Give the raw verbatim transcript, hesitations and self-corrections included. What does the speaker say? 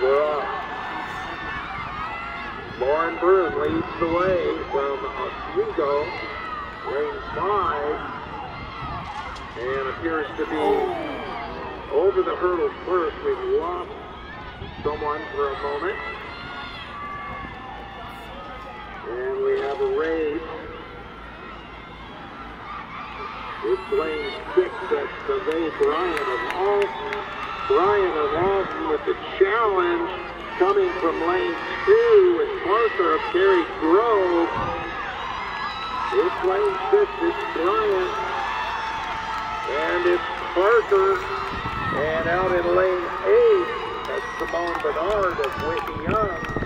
we're off. Lauren Broom leads the way from Oswego, lane five, and appears to be over the hurdle first. We've lost someone for a moment. And we have a race. It's lane six, that's Survey Brian of Alton. Brian of Alton with the challenge coming from lane two with Parker of Cary Grove. It's lane six, it's Brian. And it's Parker. And out in lane eight, that's Simone Bernard of Whitney Young.